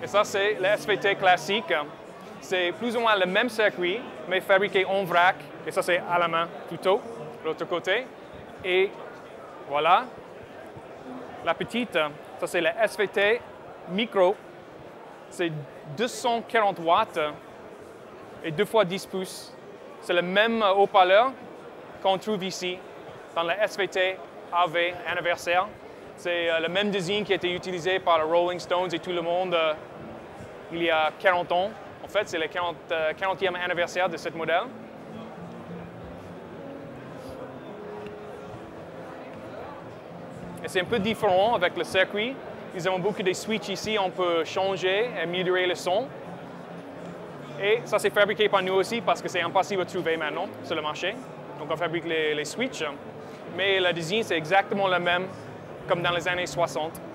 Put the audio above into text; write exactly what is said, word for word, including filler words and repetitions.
ça, c'est le S V T classique. C'est plus ou moins le même circuit, mais fabriqué en vrac. Et ça, c'est à la main plutôt, de l'autre côté. Et voilà. La petite, ça, c'est le S V T micro. C'est deux cent quarante watts et deux fois dix pouces. C'est le même haut-parleur qu'on trouve ici dans le S V T A V anniversaire. C'est euh, le même design qui a été utilisé par les Rolling Stones et tout le monde euh, il y a quarante ans. En fait, c'est le quarantième anniversaire de ce modèle. Et c'est un peu différent avec le circuit. Nous avons beaucoup de switches ici, on peut changer et améliorer le son. Et ça, c'est fabriqué par nous aussi parce que c'est impossible de trouver maintenant sur le marché. Donc, on fabrique les, les switches. Mais le design, c'est exactement le même comme dans les années soixante.